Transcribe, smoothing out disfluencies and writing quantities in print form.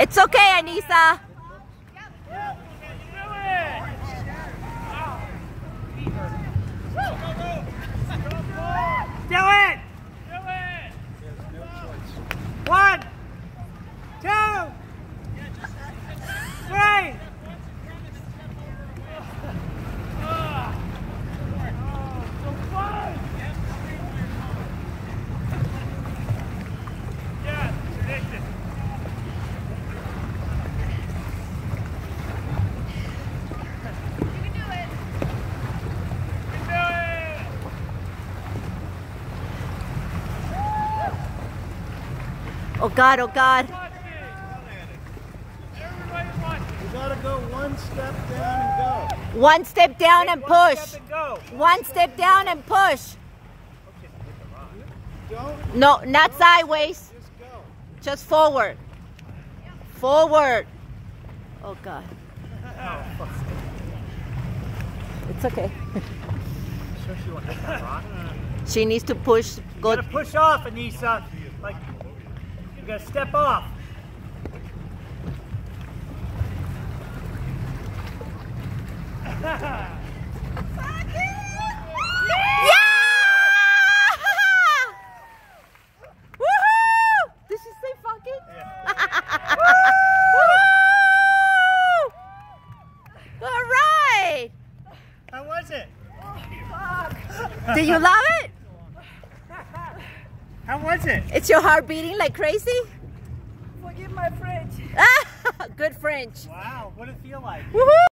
It's okay, Anisa. Do it! One, two, three. Oh God, oh God. You gotta go one step down and go. One step down and push. Step and go. One step down and push. Don't. No, not sideways. Just go. Just forward. Forward. Oh God. It's okay. Sure she won't hit that rock. She needs to push. You Go. gotta push off, Anisa. Like, you gotta step off. Yeah! Woohoo! Did she say fucking? Yeah. Woo! All right. How was it? Do you love it? How was it? It's your heart beating like crazy? Forgive my French. Good French. Wow, what did it feel like? Woohoo!